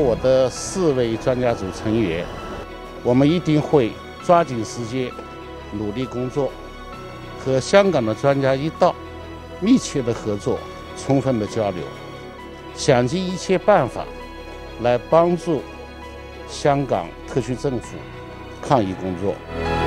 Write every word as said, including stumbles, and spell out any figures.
我的四位专家组成员，我们一定会抓紧时间，努力工作，和香港的专家一道密切的合作，充分的交流，想尽一切办法来帮助香港特区政府抗疫工作。